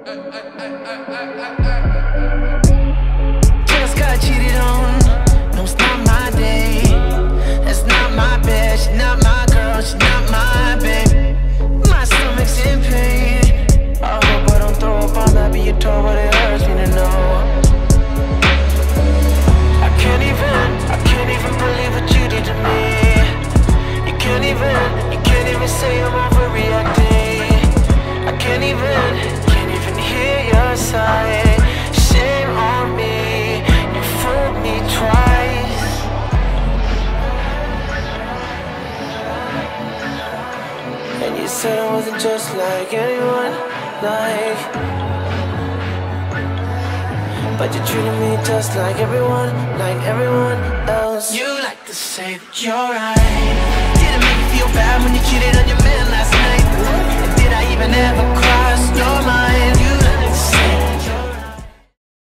Just got cheated on. No, it's not my day. That's not my bed. She's not my girl. She's not my babe. My stomach's in pain. I hope I don't throw up. I'm happy you told, but it hurts me to know. I can't even believe what you did to me. You can't even say I'm overreacting. I can't even hear your side. Shame on me, you fooled me twice. And you said I wasn't just like anyone, but you treated me just like everyone else. You like to say that you're right. Didn't make you feel bad when you cheated on your man last night.